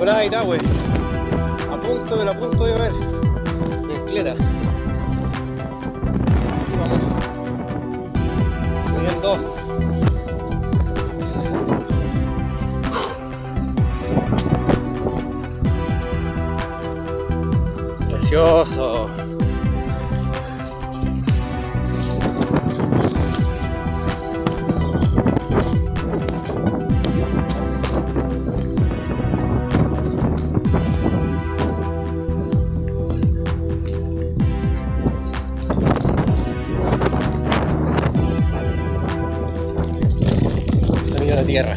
Night Tower, a punto de ver bicicleta. Aquí vamos subiendo. Precioso. Sonido de tierra.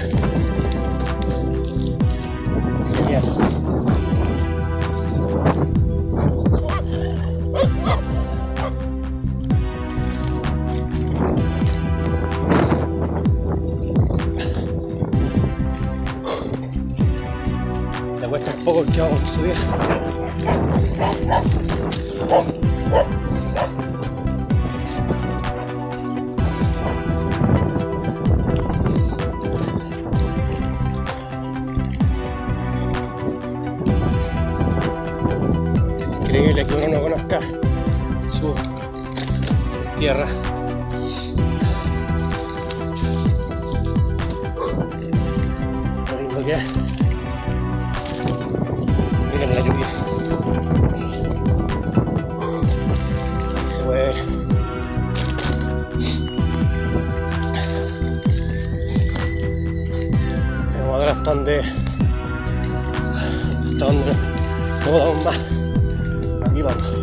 Genial. Le cuesta un poco el que vamos a subir. Increíble que uno no conozca sus tierras. Lo lindo que es. Miren la lluvia. Ahí se puede ver. Vamos a ver hasta donde no podamos más. Aquí vamos.